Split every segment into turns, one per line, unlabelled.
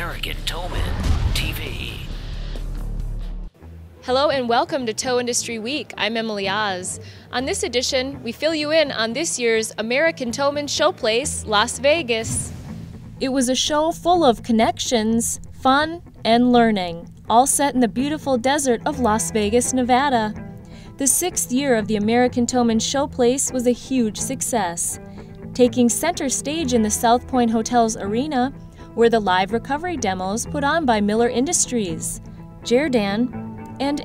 American Towman TV.
Hello and welcome to Tow Industry Week. I'm Emily Oz. On this edition, we fill you in on this year's American Towman ShowPlace, Las Vegas. It was a show full of connections, fun, and learning, all set in the beautiful desert of Las Vegas, Nevada. The 6th year of the American Towman ShowPlace was a huge success, taking center stage in the South Point Hotel's arena were the live recovery demos put on by Miller Industries, Jerdan, and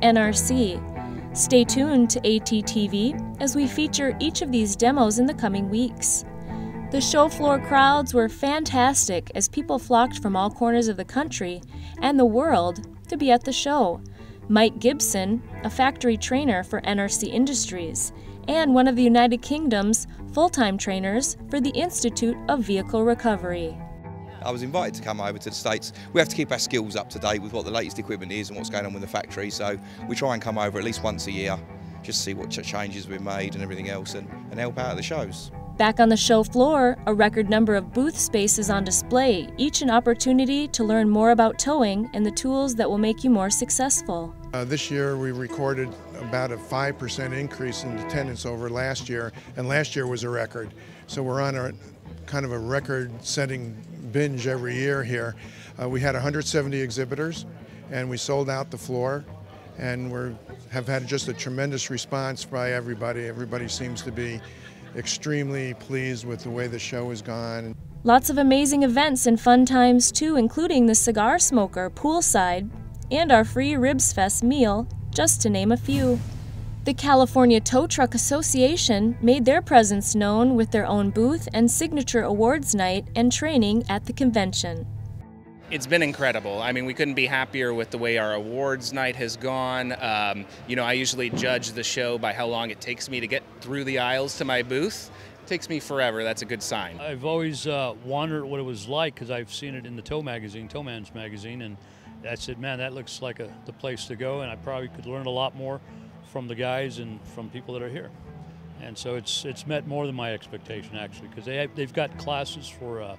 NRC. Stay tuned to ATTV as we feature each of these demos in the coming weeks. The show floor crowds were fantastic as people flocked from all corners of the country and the world to be at the show. Mike Gibson, a factory trainer for NRC Industries, and one of the United Kingdom's full-time trainers for the Institute of Vehicle Recovery.
I was invited to come over to the States. We have to keep our skills up to date with what the latest equipment is and what's going on with the factory, so we try and come over at least once a year, just see what changes we've made and everything else, and help out at the shows.
Back on the show floor, a record number of booth spaces on display, each an opportunity to learn more about towing and the tools that will make you more successful.
This year we recorded about a 5% increase in attendance over last year, and last year was a record. So we're on a kind of a record-setting binge every year here. We had 170 exhibitors, and we sold out the floor, and have had just a tremendous response by everybody. Everybody seems to be extremely pleased with the way the show has gone.
Lots of amazing events and fun times too, including the cigar smoker poolside and our free Ribs Fest meal, just to name a few. The California Tow Truck Association made their presence known with their own booth and signature awards night and training at the convention.
It's been incredible. I mean, we couldn't be happier with the way our awards night has gone. You know, I usually judge the show by how long it takes me to get through the aisles to my booth. It takes me forever. That's a good sign.
I've always wondered what it was like because I've seen it in the tow magazine, Towman's magazine, and I said, man, that looks like the place to go, and I probably could learn a lot more from the guys and from people that are here. And so it's met more than my expectation, actually, because they've got classes for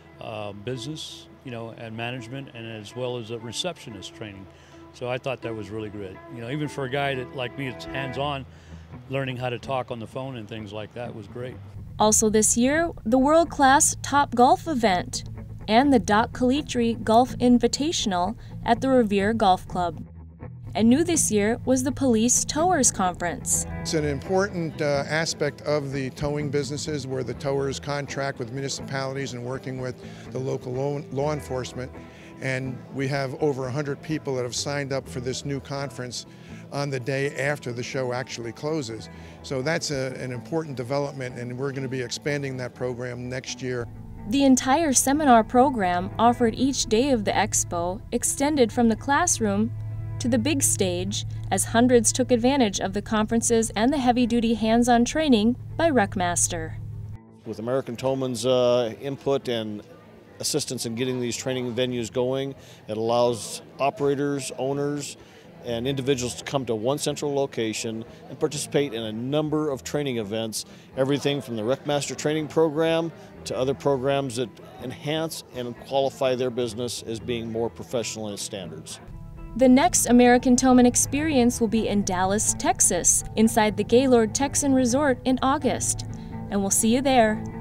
business, you know, and management, and as well as a receptionist training. So I thought that was really great. You know, even for a guy like me that's hands-on, learning how to talk on the phone and things like that was great.
Also this year, the world-class Top Golf event and the Doc Calitri Golf Invitational at the Revere Golf Club. And new this year was the Police Towers Conference.
It's an important aspect of the towing businesses where the towers contract with municipalities and working with the local law enforcement. And we have over 100 people that have signed up for this new conference on the day after the show actually closes. So that's an important development, and we're going to be expanding that program next year.
The entire seminar program offered each day of the expo extended from the classroom to the big stage as hundreds took advantage of the conferences and the heavy-duty hands-on training by Recmaster.
With American Towman's input and assistance in getting these training venues going, it allows operators, owners, and individuals to come to one central location and participate in a number of training events, everything from the Recmaster training program to other programs that enhance and qualify their business as being more professional in its standards.
The next American Towman experience will be in Dallas, Texas, inside the Gaylord Texan Resort in August, and we'll see you there.